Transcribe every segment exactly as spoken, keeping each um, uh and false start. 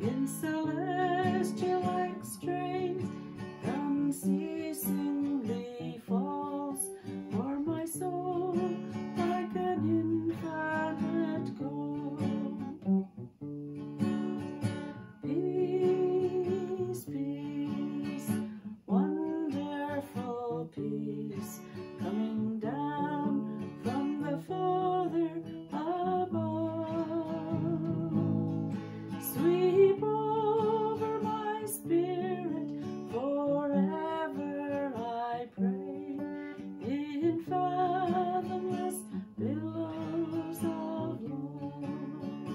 in celestial like strains, unceasingly falls for my soul like an infinite goal. Peace, peace, wonderful peace, coming down from the Father above. Sweep over my spirit, forever I pray, in fathomless billows of love.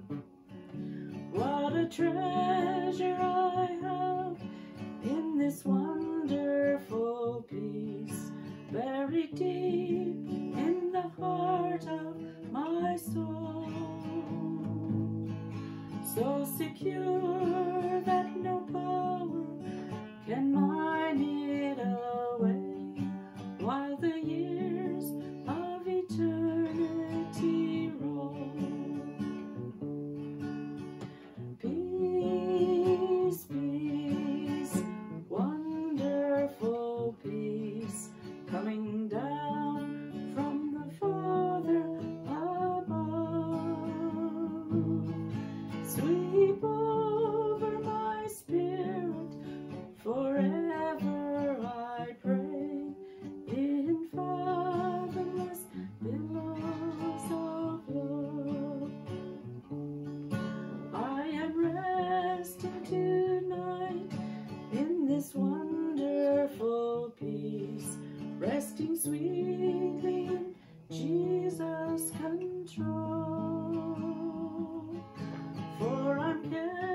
What a treasure I have in this wonderful peace, buried deep in the heart of my soul, so secure that no power can mine it away, while the years of eternity roll. Peace, peace, wonderful peace, coming down from the Father above. Sweep over my spirit, forever I pray, in fathomless billows of love. I am resting tonight in this wonderful peace, resting sweetly in Jesus' control, for I'm carried